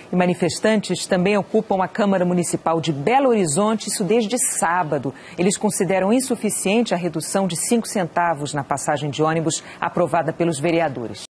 E manifestantes também ocupam a Câmara Municipal de Belo Horizonte, isso desde sábado. Eles consideram insuficiente a redução de 5 centavos na passagem de ônibus aprovada pelos vereadores.